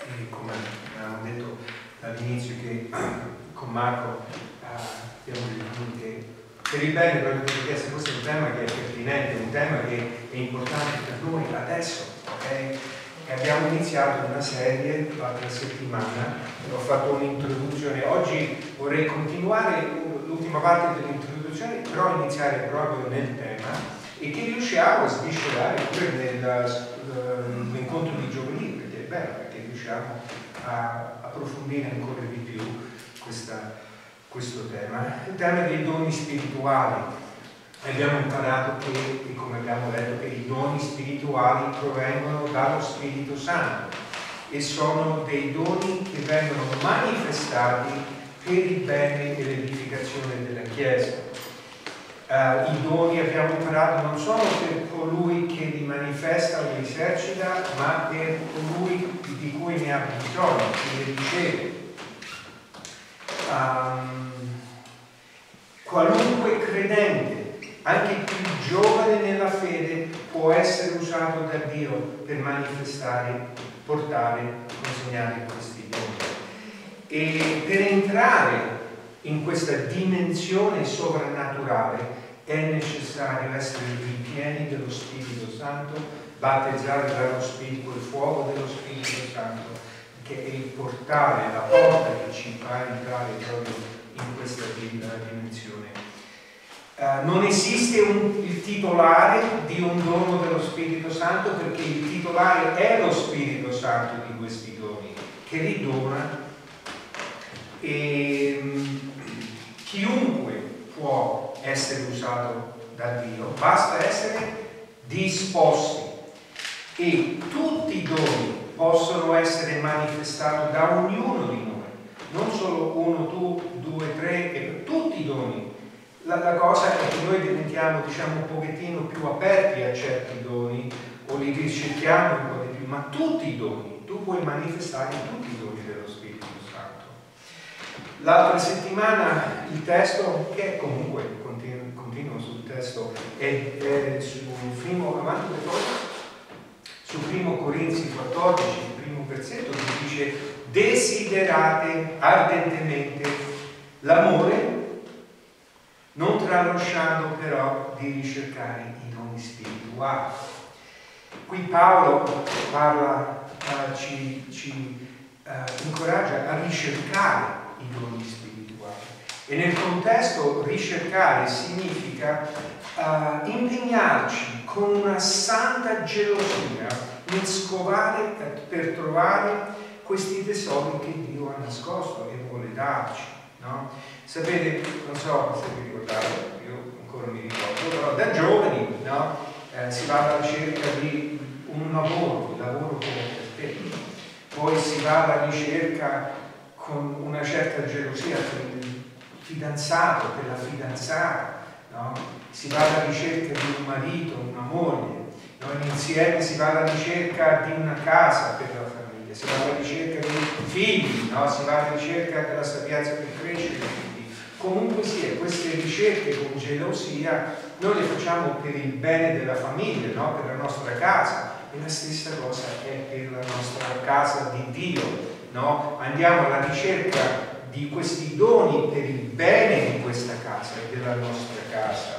e come abbiamo detto dall'inizio che con Marco abbiamo detto che per il bene proprio delle chiese questo è un tema che è pertinente, un tema che è importante per noi adesso, ok? E abbiamo iniziato una serie l'altra settimana, ho fatto un'introduzione, oggi vorrei continuare l'ultima parte dell'introduzione, però iniziare proprio nel tema e che riusciamo a sviscerare pure nell'incontro di giovedì, perché è bello, perché riusciamo a approfondire ancora di più questo tema, il tema dei doni spirituali. Abbiamo imparato che, come abbiamo detto, che i doni spirituali provengono dallo Spirito Santo e sono dei doni che vengono manifestati per il bene e l'edificazione della Chiesa. I doni, abbiamo imparato, non sono per colui che li manifesta o li esercita, ma per colui di cui ne ha bisogno, che li riceve. Qualunque credente, anche il più giovane nella fede, può essere usato da Dio per manifestare, portare, consegnare questi doni. E per entrare in questa dimensione sovrannaturale è necessario essere ripieni dello Spirito Santo, battezzati dallo Spirito, col fuoco dello Spirito Santo, che è il portale, la porta che ci fa entrare proprio in questa dimensione. Non esiste il titolare di un dono dello Spirito Santo, perché il titolare è lo Spirito Santo di questi doni, che li dona, e chiunque può essere usato da Dio, basta essere disposti, e tutti i doni possono essere manifestati da ognuno di noi, non solo uno, tu, due, tre, e tutti i doni. La cosa è che noi diventiamo, diciamo, un pochettino più aperti a certi doni o li ricerchiamo un po' di più, ma tutti i doni, tu puoi manifestare tutti i doni dello Spirito Santo. L'altra settimana il testo, che comunque continuo sul testo, è sul primo, avanti le cose, su 1 Corinzi 14, il primo versetto, che dice: desiderate ardentemente l'amore, non tralasciando però di ricercare i doni spirituali. Qui Paolo parla, ci incoraggia a ricercare i doni spirituali, e nel contesto ricercare significa impegnarci con una santa gelosia nel scovare per trovare questi tesori che Dio ha nascosto e vuole darci, no? Sapete, non so se vi ricordate, io ancora mi ricordo, però da giovani, no? Si va alla ricerca di un lavoro come per te, poi si va alla ricerca con una certa gelosia per il fidanzato, per la fidanzata, no? Si va alla ricerca di un marito, una moglie, no? Insieme si va alla ricerca di una casa per la famiglia, si va alla ricerca di figli, no? Si va alla ricerca della sapienza per crescere. Comunque sia, queste ricerche con gelosia noi le facciamo per il bene della famiglia, no? Per la nostra casa, e la stessa cosa è per la nostra casa di Dio, no? Andiamo alla ricerca di questi doni per il bene di questa casa e della nostra casa.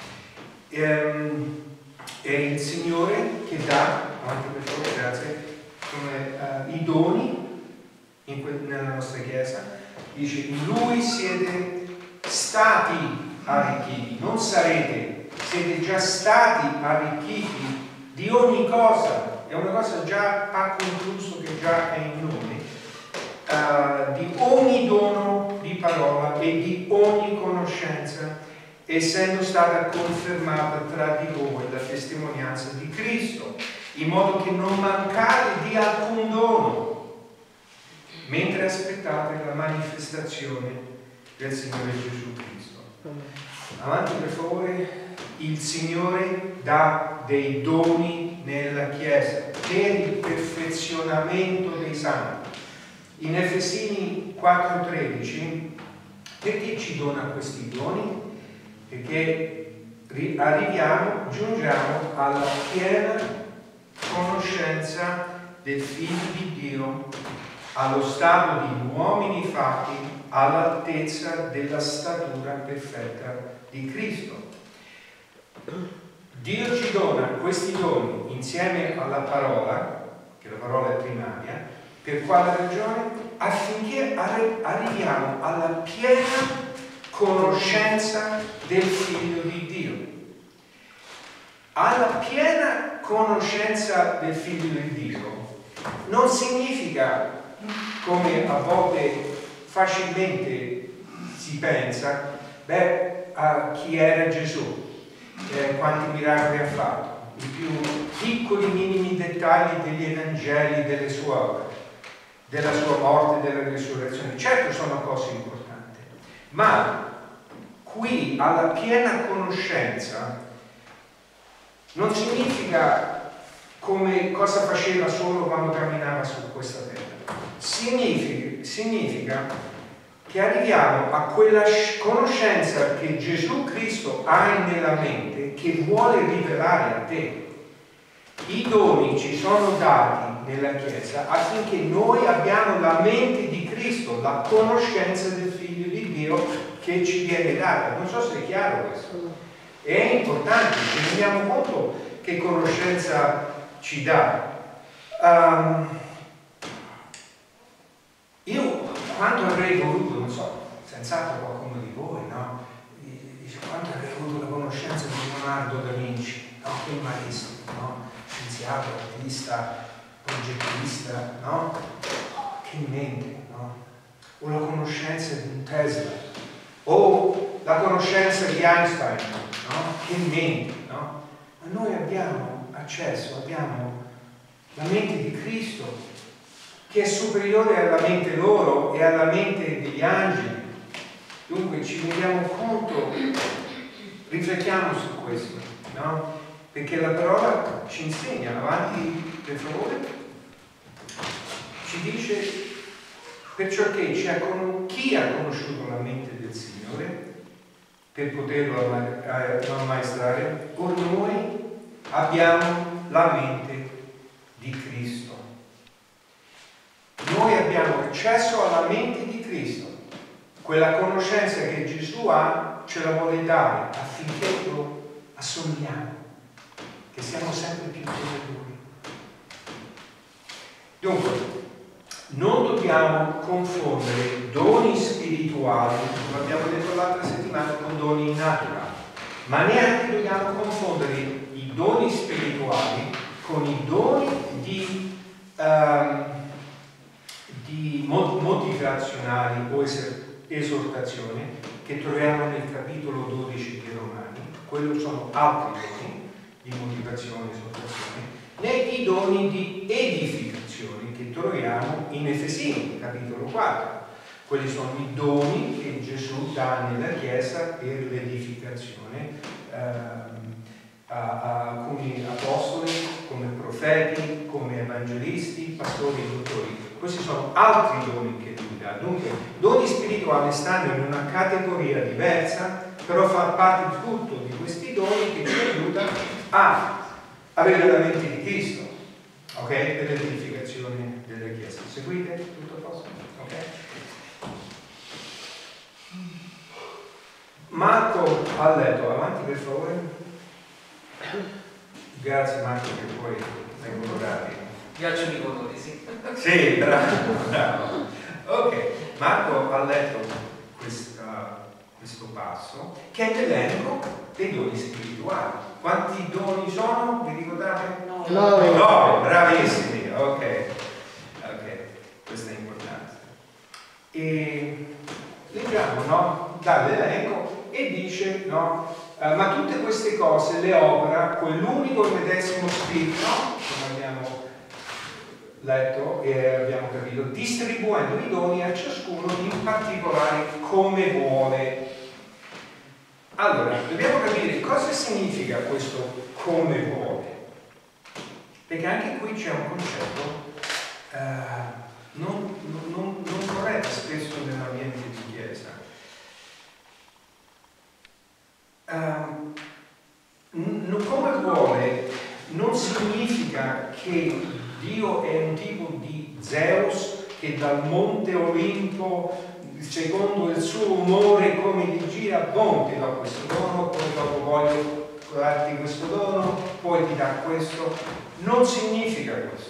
È il Signore che dà, avanti per favore, grazie, i doni nella nostra Chiesa. Dice: in Lui siete stati arricchiti, non sarete, siete già stati arricchiti di ogni cosa, è una cosa già ha concluso, che già è in noi, di ogni dono di parola e di ogni conoscenza, essendo stata confermata tra di voi la testimonianza di Cristo, in modo che non mancate di alcun dono, mentre aspettate la manifestazione del Signore Gesù Cristo. Avanti per favore. Il Signore dà dei doni nella Chiesa per il perfezionamento dei santi. In Efesini 4,13, perché ci dona questi doni? Perché giungiamo alla piena conoscenza del Figlio di Dio allo stato di uomini fatti all'altezza della statura perfetta di Cristo. Dio ci dona questi doni insieme alla parola, che la parola è primaria, per quale ragione? Affinché arriviamo alla piena conoscenza del Figlio di Dio. Alla piena conoscenza del Figlio di Dio non significa, come a volte facilmente si pensa, a chi era Gesù, quanti miracoli ha fatto, i più piccoli minimi dettagli degli Evangeli, delle sue opere, della sua morte e della risurrezione. Certo sono cose importanti, ma qui alla piena conoscenza non significa come cosa faceva solo quando camminava su questa terra. Significa che arriviamo a quella conoscenza che Gesù Cristo ha nella mente, che vuole rivelare a te. I doni ci sono dati nella Chiesa affinché noi abbiamo la mente di Cristo, la conoscenza del Figlio di Dio che ci viene data. Non so se è chiaro questo. È importante, ci rendiamo conto che conoscenza ci dà. Io quanto avrei voluto, non so, senz'altro qualcuno di voi, no? Dice quanto avrei voluto la conoscenza di Leonardo da Vinci, no? Che maestro, no? Scienziato, artista, progettista, no? Che mente, no? O la conoscenza di un Tesla, o la conoscenza di Einstein, no? Che mente, no? Ma noi abbiamo accesso, abbiamo la mente di Cristo, che è superiore alla mente loro e alla mente degli angeli. Dunque ci rendiamo conto, riflettiamo su questo, no? Perché la parola ci insegna, avanti per favore, ci dice perciò che chi ha conosciuto la mente del Signore per poterlo ammaestrare, or noi abbiamo la mente di Cristo. Noi abbiamo accesso alla mente di Cristo, quella conoscenza che Gesù ha ce la vuole dare affinché lo assomigliamo, che siamo sempre più come Lui. Dunque, non dobbiamo confondere doni spirituali, come abbiamo detto l'altra settimana, con doni naturali, ma neanche dobbiamo confondere i doni spirituali con i doni di motivazionali o esortazione che troviamo nel capitolo 12 di Romani. Quello sono altri doni di motivazione e esortazione, né i doni di edificazione che troviamo in Efesini, capitolo 4. Quelli sono i doni che Gesù dà nella Chiesa per l'edificazione, come apostoli, come profeti, come evangelisti, pastori e dottori. Questi sono altri doni che Lui dà. Dunque, doni spirituali stanno in una categoria diversa, però fa parte di tutto di questi doni che ci aiuta a avere la mente di Cristo, ok? Per l'edificazione della Chiesa. Seguite? Tutto a posto? Ok? Marco ha letto, avanti per favore. Grazie Marco che poi hai colorati. Piacciono i colori, sì. Sì, bravo, bravo. Ok, Marco ha letto questo passo che è l'elenco dei doni spirituali. Quanti doni sono? Vi ricordate? 9. 9, bravissimi, ok, questo è importante. E leggiamo, no? Dall'elenco e dice, no? Ma tutte queste cose le opera quell'unico e medesimo spirito, come abbiamo letto e abbiamo capito, distribuendo i doni a ciascuno in particolare come vuole. Allora, dobbiamo capire cosa significa questo come vuole, perché anche qui c'è un concetto non corretto spesso nell'ambiente di Chiesa. Come vuole non significa che Dio è un tipo di Zeus che dal monte Olimpo, secondo il suo umore, come gli gira, boh, ti do questo dono, poi dopo voglio darti questo dono, poi ti dà questo. Non significa questo.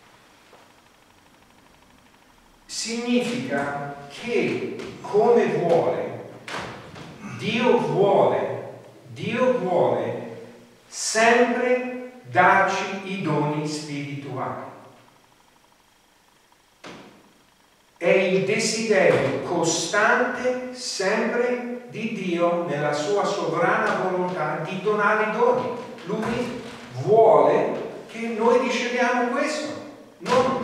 Significa che come Dio vuole sempre darci i doni spirituali. È il desiderio costante sempre di Dio nella sua sovrana volontà di donare i doni. Lui vuole che noi riceviamo questo, non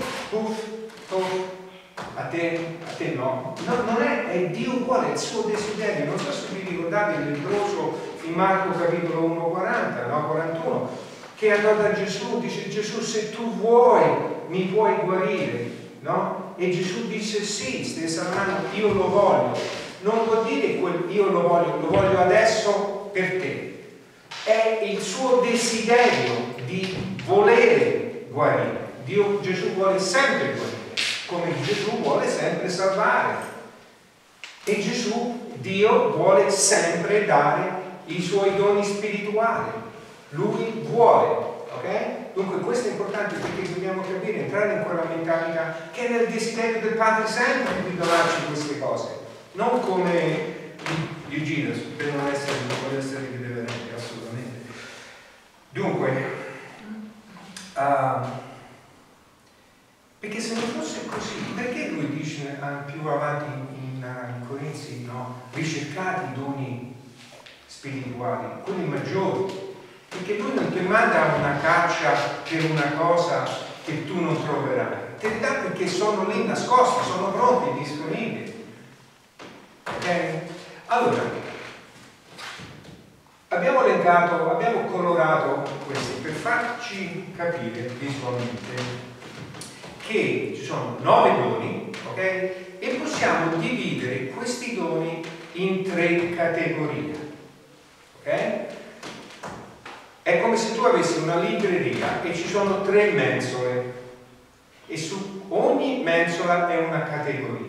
a te no. Non è Dio uguale, è il suo desiderio. Non so se vi ricordate il lebbroso in Marco capitolo 1:40, no, 41, che andò da Gesù, dice: Gesù, se tu vuoi mi puoi guarire, no? E Gesù disse: sì, stai salvando, io lo voglio. Non vuol dire io lo voglio adesso per te. È il suo desiderio di volere guarire. Gesù vuole sempre guarire, come Gesù vuole sempre salvare. E Dio vuole sempre dare i suoi doni spirituali. Lui vuole, ok? Dunque questo è importante, perché dobbiamo capire, entrare in quella mentalità che è nel desiderio del Padre sempre di donarci queste cose, non come Eugene, per non voler essere irriverente, assolutamente. Dunque, perché se non fosse così, perché lui dice più avanti in Corinzi, no? Ricercate i doni spirituali, quelli maggiori, perché lui non ti manda una caccia per una cosa che tu non troverai, te li dà perché sono lì nascosti, sono pronti, disponibili. Ok? Allora, abbiamo colorato questi per farci capire visualmente che ci sono 9 doni, ok? E possiamo dividere questi doni in 3 categorie, ok? È come se tu avessi una libreria e ci sono 3 mensole e su ogni mensola è una categoria.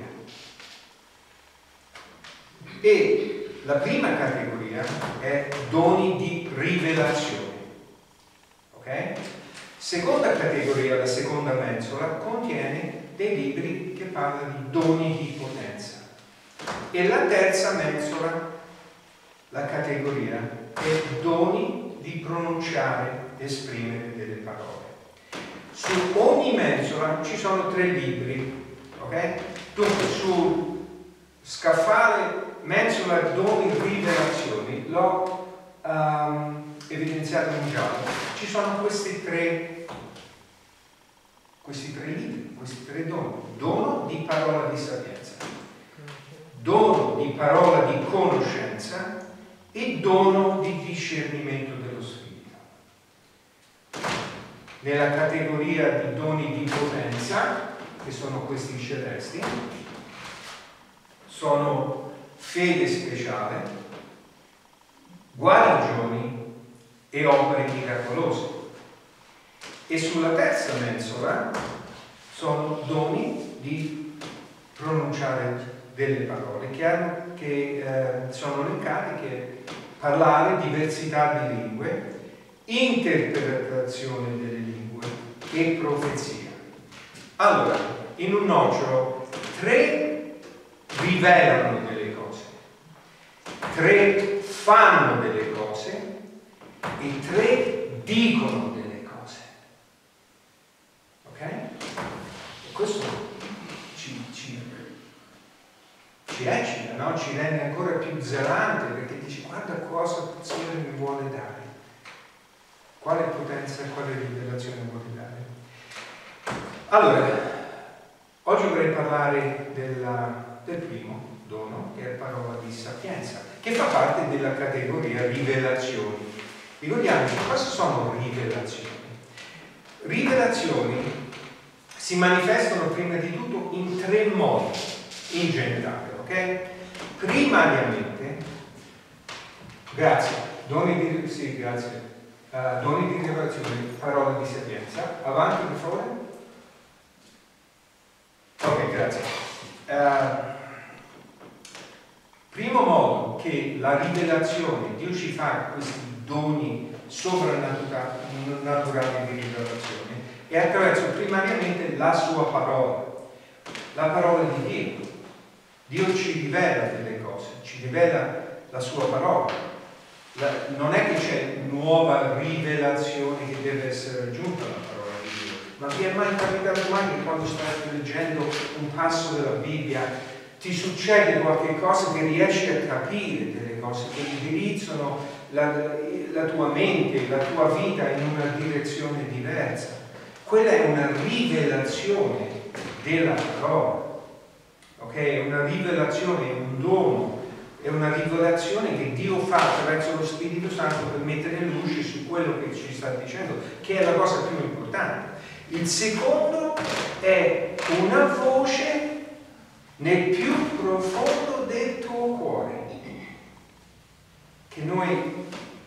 E la prima categoria è doni di rivelazione, ok? Seconda categoria, la seconda mensola, contiene dei libri che parlano di doni di potenza. E la terza mensola, la categoria, è doni di pronunciare, esprimere delle parole. Su ogni mensola ci sono 3 libri, ok? Dunque sul scaffale mensola doni rivelazioni l'ho evidenziato in giallo. Ci sono questi tre libri, questi 3 doni. Dono di parola di sapienza, dono di parola di conoscenza e dono di discernimento dello spirito. Nella categoria di doni di potenza, che sono questi celesti, sono fede speciale, guarigioni e opere miracolose. E sulla terza mensola sono doni di pronunciare delle parole che sono elencate, che parlare diversità di lingue, interpretazione delle lingue e profezia. Allora, in un nocciolo, 3 rivelano delle cose, 3 fanno delle cose e 3 dicono delle cose. Ok? E questo ci eccita, no? Ci rende ancora più zelante, perché dici: guarda cosa il Signore mi vuole dare, quale potenza e quale rivelazione vuole dare. Allora, oggi vorrei parlare del primo dono, che è parola di sapienza, che fa parte della categoria rivelazioni. Ricordiamoci, cosa sono rivelazioni? Rivelazioni si manifestano prima di tutto in 3 modi, in generale, ok? Primariamente, doni di rivelazione, parola di sapienza. Avanti, per favore. che la rivelazione, Dio ci fa questi doni soprannaturali di rivelazione, è attraverso primariamente la sua parola, la parola di Dio. Dio ci rivela delle cose, ci rivela la sua parola. Non è che c'è nuova rivelazione che deve essere aggiunta alla parola di Dio, ma vi è mai capitato mai che quando state leggendo un passo della Bibbia ti succede qualche cosa che riesci a capire delle cose che indirizzano la tua mente, la tua vita in una direzione diversa? Quella è una rivelazione della parola, ok? È una rivelazione, è un dono, è una rivelazione che Dio fa attraverso lo Spirito Santo per mettere luce su quello che ci sta dicendo, che è la cosa più importante. Il secondo è una voce nel più profondo del tuo cuore, che noi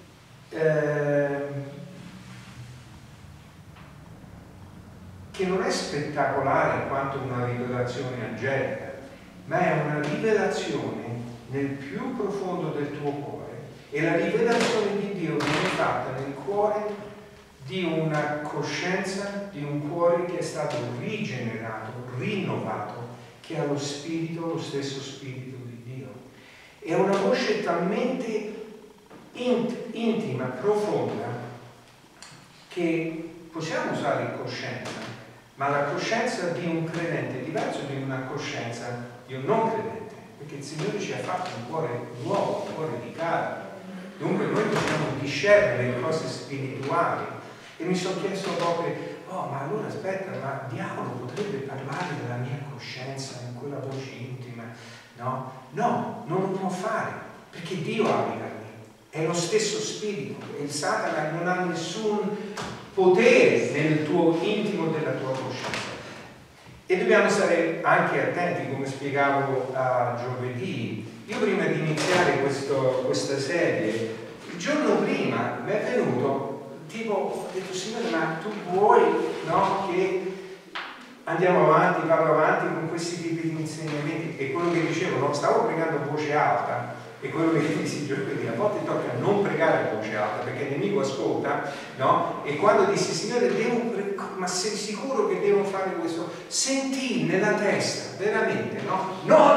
che non è spettacolare quanto una rivelazione angelica, ma è una rivelazione nel più profondo del tuo cuore, e la rivelazione di Dio viene fatta nel cuore di una coscienza, di un cuore che è stato rigenerato, rinnovato, che ha lo spirito, lo stesso spirito di Dio. È una voce talmente intima, profonda, che possiamo usare coscienza, ma la coscienza di un credente è diversa di una coscienza di un non credente, perché il Signore ci ha fatto un cuore nuovo, un cuore di carne. Dunque noi possiamo discernere le cose spirituali. E mi sono chiesto proprio, ma allora aspetta, ma il diavolo potrebbe parlare della mia coscienza in quella voce intima? No, non lo può fare, perché Dio abita lì, è lo stesso spirito, e il Satana non ha nessun potere nel tuo intimo della tua coscienza. E dobbiamo stare anche attenti, come spiegavo giovedì. Io prima di iniziare questa serie, il giorno prima mi è venuto tipo, ho detto: Signore, ma tu vuoi, no, che andiamo avanti, vado avanti con questi tipi di insegnamenti? E quello che dicevo, no, stavo pregando a voce alta, e quello che dissi giovedì, a volte tocca non pregare a voce alta perché il nemico ascolta, no? E quando dissi: Signore, ma sei sicuro che devo fare questo? Sentii nella testa, veramente, no? No.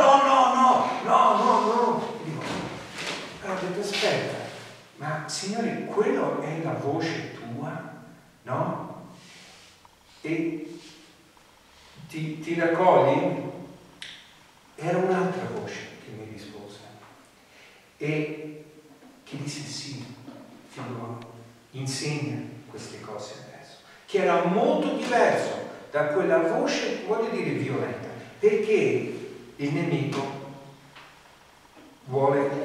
Dico, ho detto: aspetta, ma Signore, quello è la voce tua, no? E ti raccogli? Era un'altra voce che mi rispose e che disse: sì, figliolo, insegna queste cose adesso, che era molto diverso da quella voce, voglio dire, violenta, perché il nemico vuole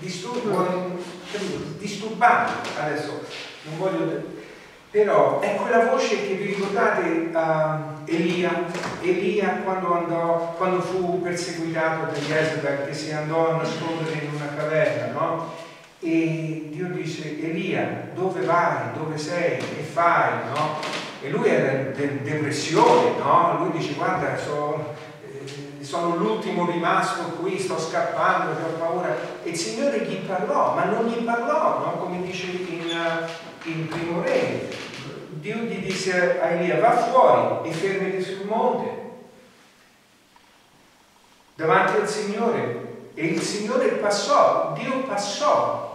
disturbare. Adesso non voglio, però è quella voce che vi ricordate, Elia quando fu perseguitato da Jezebel, che si andò a nascondere in una caverna, no? E Dio disse: Elia, dove vai? Dove sei? Che fai? No? E lui era in depressione, no? Lui dice: guarda, sono l'ultimo rimasto qui, sto scappando, ho paura. E il Signore gli parlò, ma non gli parlò, no? Come dice in Primo Re. Dio gli disse a Elia: va fuori e fermati sul monte davanti al Signore. E il Signore passò, Dio passò.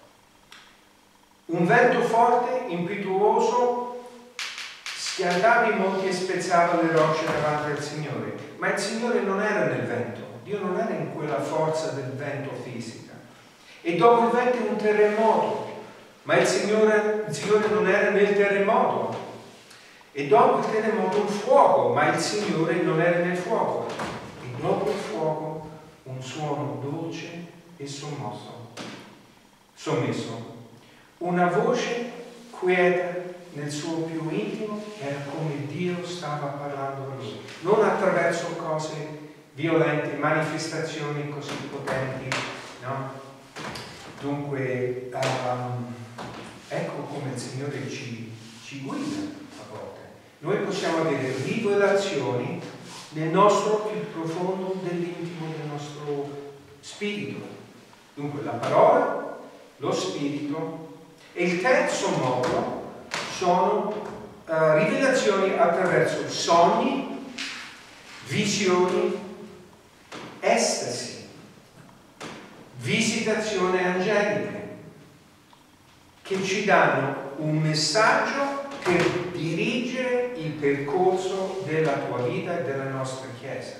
Un vento forte, impetuoso, schiantava i monti e spezzava le rocce davanti al Signore. Ma il Signore non era nel vento, Dio non era in quella forza del vento fisica. E dopo il vento un terremoto, ma il Signore non era nel terremoto. E dopo il terremoto un fuoco, ma il Signore non era nel fuoco. E dopo il fuoco un suono dolce e sommesso. Una voce quieta nel suo più intimo, era come Dio stava parlando a lui, non attraverso cose violente, manifestazioni così potenti, no? Dunque ecco come il Signore ci guida a volte. Noi possiamo avere rivelazioni nel nostro più profondo dell'intimo del nostro spirito, Dunque la parola, lo spirito, e il terzo modo sono rivelazioni attraverso sogni, visioni, estasi, visitazioni angeliche, che ci danno un messaggio per dirigere il percorso della tua vita e della nostra Chiesa.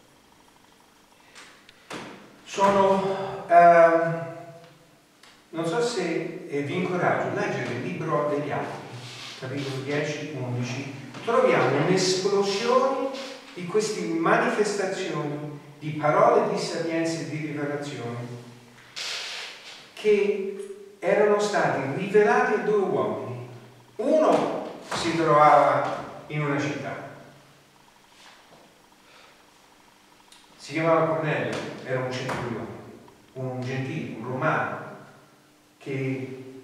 Non so se vi incoraggio a leggere il libro degli Atti, capitolo 10-11, troviamo un'esplosione di queste manifestazioni di parole di sapienza e di rivelazioni che erano stati rivelati a due uomini. Uno si trovava in una città, si chiamava Cornelio, era un centurione, un gentile, un romano, che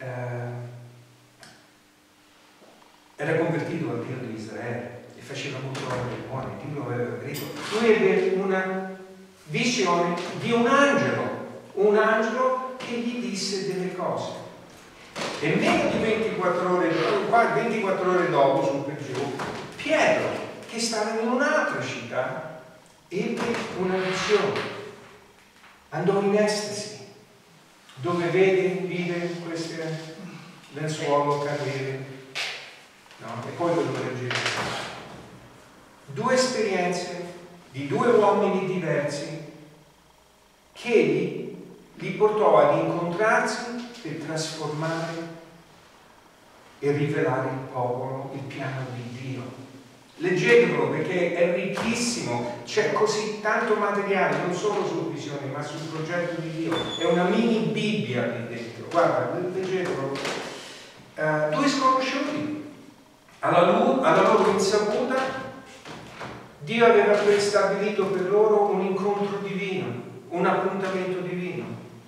era convertito al Dio di Israele e faceva molte opere buone, Dio lo aveva gradito. Lui ebbe una visione di un angelo che gli disse delle cose. E meno di 24 ore dopo, su per giù, Pietro, che stava in un'altra città, ebbe una visione, andò in estasi, dove vide queste lenzuolo cadere, no? E poi lo leggete. Due esperienze di due uomini diversi che li portò ad incontrarsi per trasformare e rivelare il popolo, il piano di Dio. Leggetelo perché è ricchissimo, c'è così tanto materiale, non solo su visioni, ma sul progetto di Dio. È una mini Bibbia lì dentro. Guarda, leggetelo. Due sconosciuti, alla loro insaputa, Dio aveva prestabilito per loro un incontro divino, un appuntamento divino.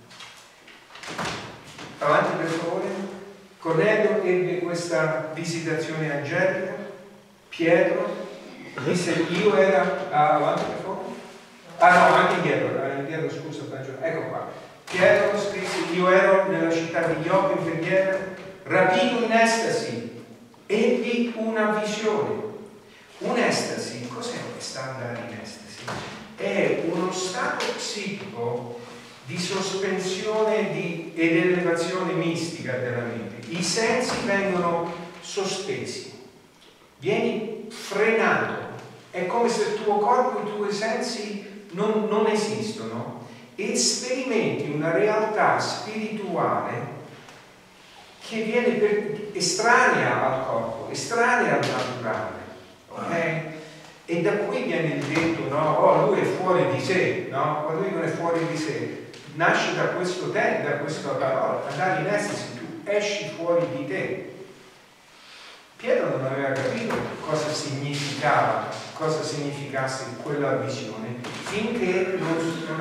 Avanti per favore. Cornelio ebbe questa visitazione angelica. Pietro disse: io era avanti per favore. No, anche indietro, scusa, ecco qua. Pietro scrisse: io ero nella città di Ioppe in preghiera, rapito in estasi, ebbi una visione. Un'estasi, cos'è questa andare in estasi? È uno stato psichico di sospensione ed elevazione mistica della mente. I sensi vengono sospesi, vieni frenato, è come se il tuo corpo e i tuoi sensi non esistono e sperimenti una realtà spirituale che viene estranea al corpo, estranea al naturale, ok? E da qui viene il detto, no? Oh, lui è fuori di sé, no? Ma lui non è fuori di sé. Nasce da questo tempo, da questa parola, andare in estasi, tu esci fuori di te. Pietro non aveva capito cosa significava, cosa significasse quella visione, finché non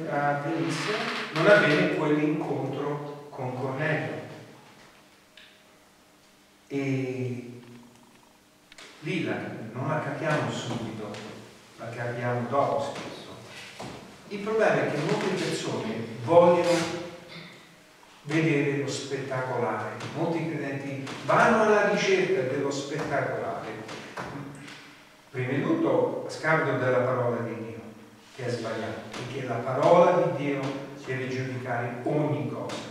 avvenne quell'incontro con Cornelio. E lì non la capiamo subito, la capiamo dopo spesso. Il problema è che molte persone vogliono vedere lo spettacolare, molti credenti vanno alla ricerca dello spettacolare, prima di tutto a scapito della parola di Dio, che è sbagliato, perché la parola di Dio deve giudicare ogni cosa.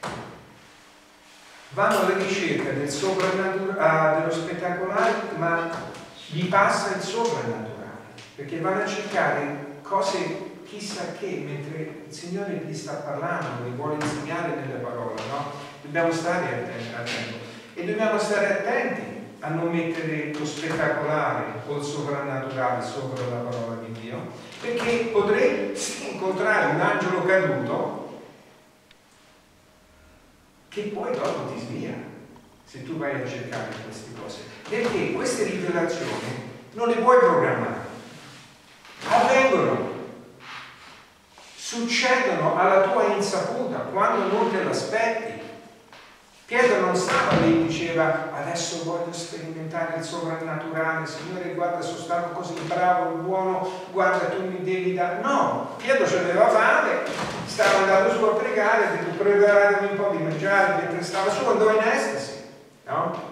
Vanno alla ricerca del dello spettacolare, ma gli passa il soprannaturale, perché vanno a cercare cose chissà che, mentre il Signore gli sta parlando, gli vuole insegnare nelle parole, no? Dobbiamo stare attenti e dobbiamo stare attenti a non mettere lo spettacolare o il soprannaturale sopra la parola di Dio, perché potresti incontrare un angelo caduto che poi dopo ti svia se tu vai a cercare queste cose, perché queste rivelazioni non le puoi programmare, avvengono, succedono alla tua insaputa quando non te l'aspetti. Pietro non stava lì e diceva: adesso voglio sperimentare il sovrannaturale, Signore, guarda, sono stato così bravo e buono, guarda, tu mi devi dare. No, Pietro ce l'aveva fame stava andando su a pregare, ha detto preparatemi un po' di mangiare, mentre stava su andò in estasi, no?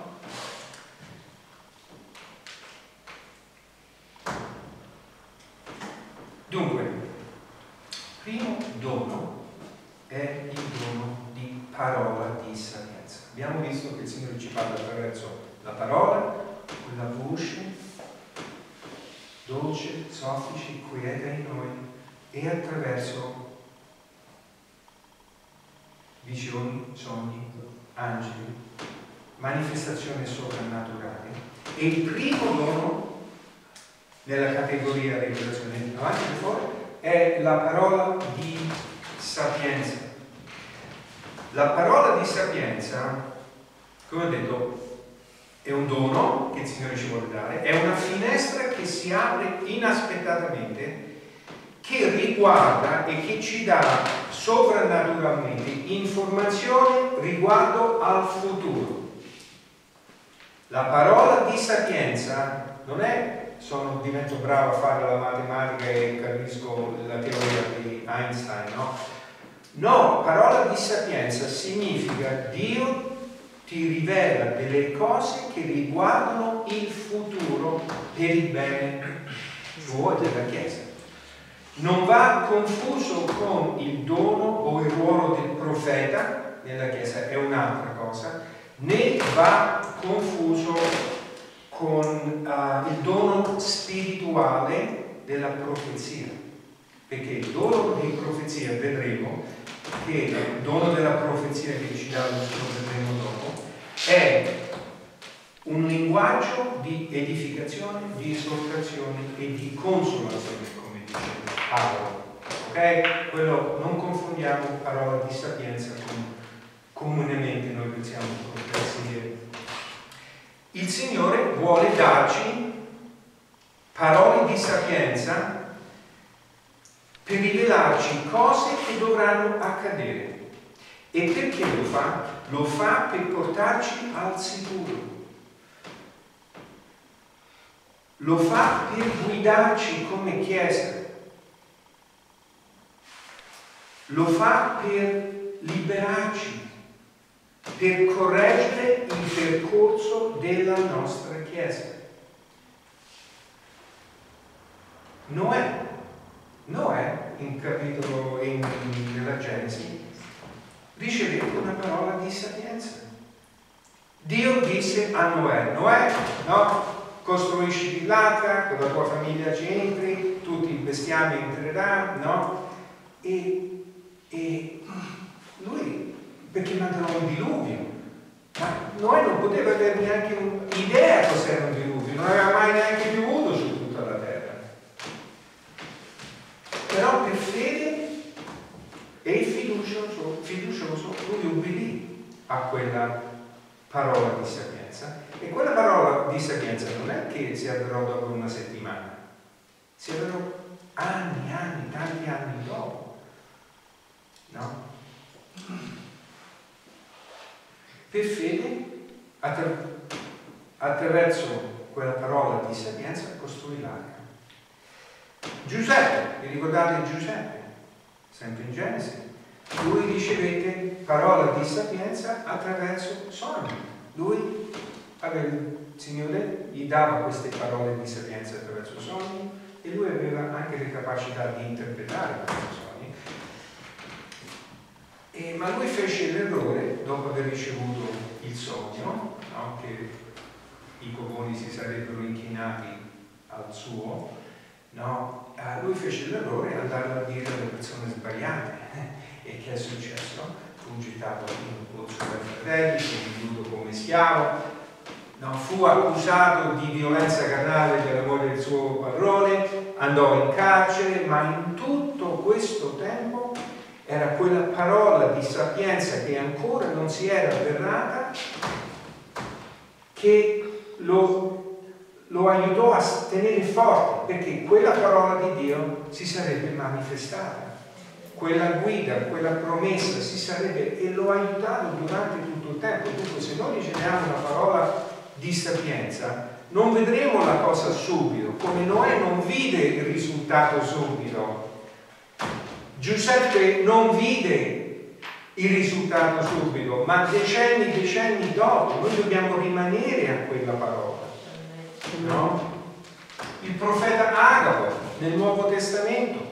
Dunque, primo dono è il dono di parola di sapienza. Abbiamo visto che il Signore ci parla attraverso la parola, quella voce dolce, soffice, quieta in noi, e attraverso visioni, sogni, angeli, manifestazioni soprannaturali. E il primo dono nella categoria rivelazione avanti e fuori è la parola di sapienza. La parola di sapienza, come ho detto, è un dono che il Signore ci vuole dare, è una finestra che si apre inaspettatamente, che riguarda e che ci dà sovrannaturalmente informazione riguardo al futuro. La parola di sapienza non è divento bravo a fare la matematica e capisco la teoria di Einstein, no? No, parola di sapienza significa Dio ti rivela delle cose che riguardano il futuro per il bene tuo e della Chiesa. Non va confuso con il dono o il ruolo del profeta nella Chiesa, è un'altra cosa, né va confuso con il dono spirituale della profezia, perché il dono di profezia, vedremo che il dono della profezia che ci dà lo vedremo dopo, è un linguaggio di edificazione, di esortazione e di consolazione, come dice Paolo. Ok? Quello, non confondiamo parola di sapienza con comunemente noi pensiamo profezie. Il Signore vuole darci parole di sapienza per rivelarci cose che dovranno accadere. E perché lo fa? Lo fa per portarci al sicuro. Lo fa per guidarci come Chiesa. Lo fa per liberarci, per correggere il percorso della nostra Chiesa. Noè, in capitolo nella Genesi, ricevette una parola di sapienza. Dio disse a Noè, no, costruisci l'arca, con la tua famiglia ci entri, tutti i bestiami entreranno, no? E lui, perché manderò un diluvio, ma Noè non poteva avere neanche un'idea cos'era un diluvio, non aveva mai neanche piovuto su tutta la terra. Però per fede e fiducioso lui ubbidì a quella parola di sapienza, e quella parola di sapienza non è che si avverò dopo una settimana, si avverò anni, tanti anni dopo, no? Per fede, attraverso quella parola di sapienza, costruì l'arca. Giuseppe, vi ricordate Giuseppe? Sempre in Genesi. Lui ricevette parola di sapienza attraverso sogni. Il Signore gli dava queste parole di sapienza attraverso sogni, e lui aveva anche le capacità di interpretare questi sogni. Ma lui fece l'errore, dopo aver ricevuto il sogno, no? Che i popoli si sarebbero inchinati al suo, no? Lui fece l'errore di andare a dire alle persone sbagliate. E che è successo? Fu gettato in un pozzo dai fratelli, fu venduto come schiavo, no? Fu accusato di violenza carnale della moglie del suo padrone, andò in carcere, ma in tutto questo tempo era quella parola di sapienza che ancora non si era avverata, che lo aiutò a tenere forte, perché quella parola di Dio si sarebbe manifestata, quella guida, quella promessa si sarebbe, e lo ha aiutato durante tutto il tempo. Dunque, se noi riceviamo una parola di sapienza, non vedremo la cosa subito, come Noè non vide il risultato subito. Giuseppe non vide il risultato subito, ma decenni dopo. Noi dobbiamo rimanere a quella parola, no? Il profeta Agabo nel Nuovo Testamento,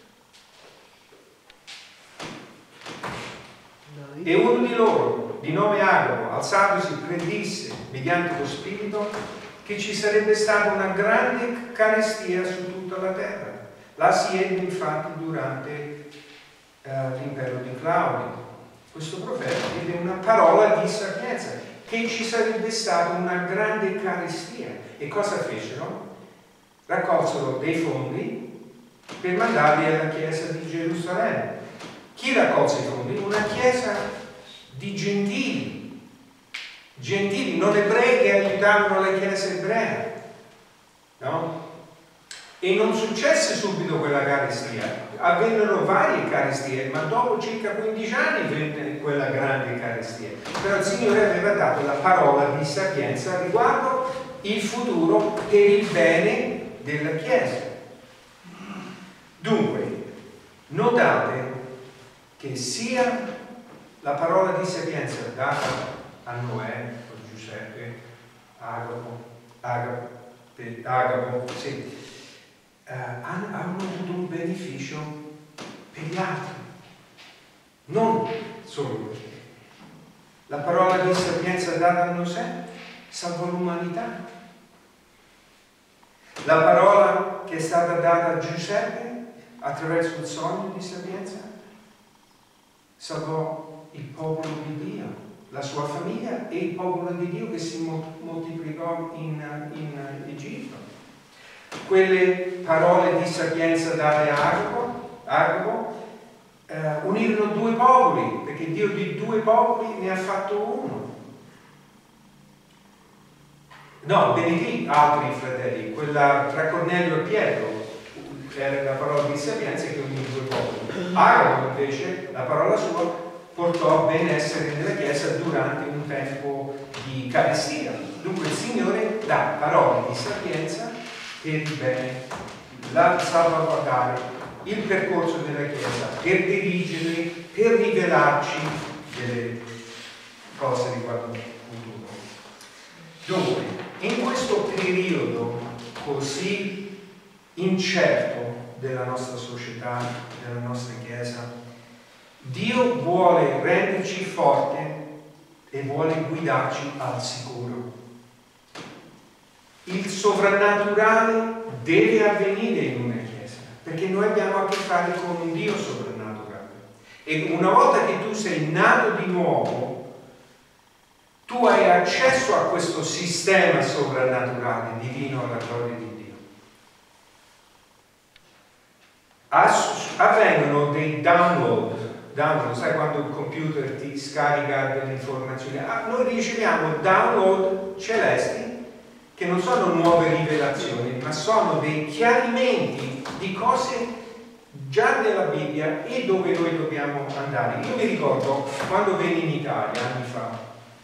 e uno di loro, di nome Agabo, alzatosi, predisse mediante lo Spirito che ci sarebbe stata una grande carestia su tutta la terra. La si ebbe infatti durante l'impero di Claudio. Questo profeta diede una parola di sapienza, che ci sarebbe stata una grande carestia. E cosa fecero? Raccolsero dei fondi per mandarli alla chiesa di Gerusalemme. Chi raccolse i fondi? Una chiesa di gentili, non ebrei, che aiutavano la chiesa ebrea, no? E non successe subito quella carestia, avvennero varie carestie, ma dopo circa 15 anni venne quella grande carestia. Però il Signore aveva dato la parola di sapienza riguardo il futuro e il bene della Chiesa. Dunque, notate che sia la parola di sapienza data a Noè, a Giuseppe, Agabo, sì, hanno avuto un beneficio per gli altri, non solo per te. La parola di sapienza data a Mosè salvò l'umanità. La parola che è stata data a Giuseppe attraverso il sogno di sapienza salvò il popolo di Dio, la sua famiglia e il popolo di Dio che si moltiplicò in Egitto. Quelle parole di sapienza date a Agabo unirono due popoli, perché Dio di due popoli ne ha fatto uno. No, benedì altri fratelli, quella tra Cornelio e Pietro era la parola di sapienza che unì due popoli. Agabo invece, la parola sua, portò benessere nella Chiesa durante un tempo di carestia. Dunque il Signore dà parole di sapienza per il bene, la salvaguardare il percorso della Chiesa, per dirigerli, per rivelarci delle cose riguardo il futuro. Dunque, in questo periodo così incerto della nostra società, della nostra Chiesa, Dio vuole renderci forte e vuole guidarci al sicuro. Il sovrannaturale deve avvenire in una Chiesa, perché noi abbiamo a che fare con un Dio sovrannaturale. E una volta che tu sei nato di nuovo, tu hai accesso a questo sistema sovrannaturale, divino alla gloria di Dio. Avvengono dei download, sai quando il computer ti scarica delle informazioni? Noi riceviamo download celesti che non sono nuove rivelazioni, ma sono dei chiarimenti di cose già nella Bibbia e dove noi dobbiamo andare. Io mi ricordo quando venni in Italia anni fa,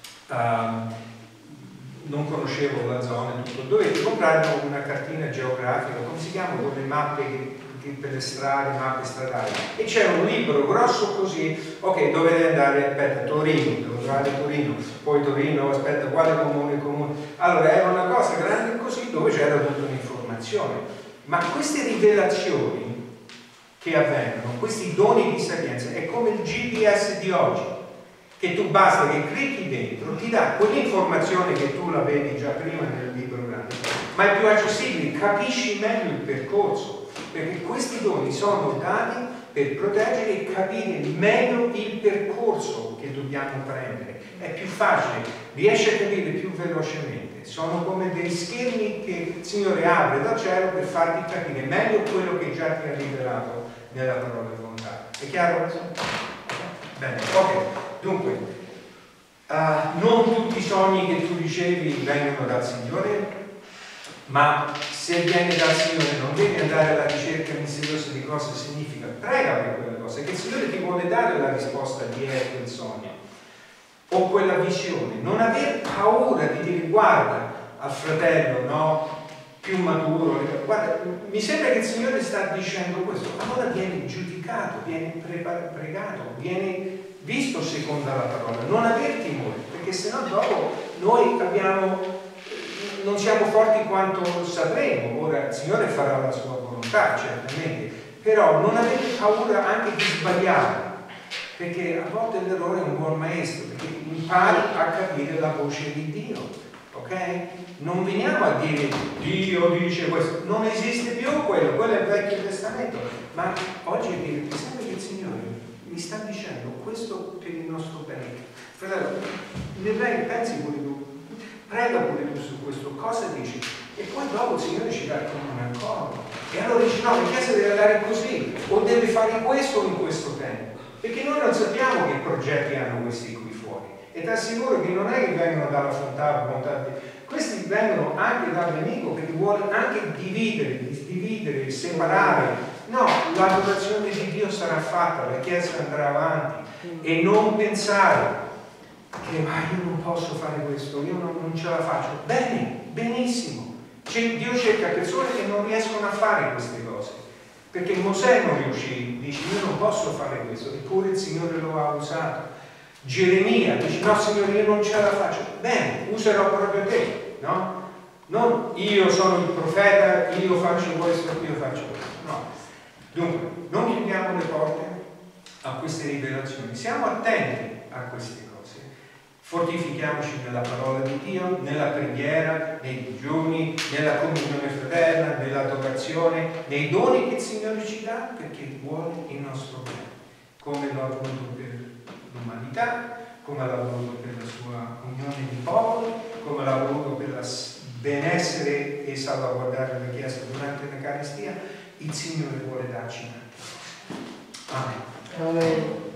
non conoscevo la zona, tutto, dovevo comprare una cartina geografica, come si chiama, con le mappe per le strade, mappe stradali, e c'era un libro grosso così, ok, dovete andare, aspetta, Torino, devo trovare Torino, poi Torino, aspetta, quale comune, allora era una cosa grande così dove c'era tutta un'informazione. Ma queste rivelazioni che avvengono, questi doni di sapienza, è come il GPS di oggi, che tu basta che clicchi dentro, ti dà quell'informazione che tu la vedi già prima nel libro grande, ma è più accessibile, capisci meglio il percorso, perché questi doni sono dati per proteggere e capire meglio il percorso che dobbiamo prendere. È più facile, riesci a capire più velocemente. Sono come dei schermi che il Signore apre dal cielo per farti capire meglio quello che già ti ha rivelato nella parola di volontà. È chiaro? Bene, ok. Dunque, non tutti i sogni che tu ricevi vengono dal Signore, ma se viene dal Signore non devi andare alla ricerca misteriosa di cosa significa. Prega per quella cosa, che il Signore ti vuole dare la risposta di quel sogno o quella visione. Non aver paura di dire guarda al fratello, no, più maturo. Guarda, mi sembra che il Signore sta dicendo questo, allora vieni giudicato, vieni pregato, vieni visto secondo la parola, non aver timore, perché sennò dopo noi non siamo forti quanto sapremo. Ora il Signore farà la sua volontà, certamente, però non avete paura anche di sbagliare, perché a volte l'errore è un buon maestro, perché impari a capire la voce di Dio, ok? Non veniamo a dire Dio dice questo, non esiste più quello è il Vecchio Testamento, ma oggi mi sembra che il Signore mi sta dicendo questo per il nostro bene. Fratello, pensi pure tu, prega pure tu su questo, cosa dici? E poi dopo il Signore ci dà come un accordo. E allora dici no, la Chiesa deve andare così, o deve fare questo in questo tempo. Perché noi non sappiamo che progetti hanno questi qui fuori. E ti assicuro che non è che vengono dalla bontà, questi vengono anche dal nemico che vuole anche dividere, separare. No, l'adorazione di Dio sarà fatta, la Chiesa andrà avanti. E non pensare che io non posso fare questo, io non ce la faccio. Bene, benissimo. Dio cerca persone che non riescono a fare queste cose, perché Mosè non riuscì, dice io non posso fare questo, eppure il Signore lo ha usato. Geremia dice no Signore, io non ce la faccio. Bene, userò proprio te, no? Non io sono il profeta, io faccio questo, io faccio questo, no. Dunque non chiudiamo le porte a queste rivelazioni, siamo attenti a queste cose, fortifichiamoci nella parola di Dio, nella preghiera, nei digiuni, nella comunione fraterna, nell'adorazione, nei doni che il Signore ci dà, perché vuole il nostro bene, come lo ha voluto per l'umanità, come l'ha voluto per la sua unione di popoli, come l'ha voluto per il benessere e salvaguardare la Chiesa durante l'Eucaristia. Il Signore vuole darci tante cose. Amen. Amen.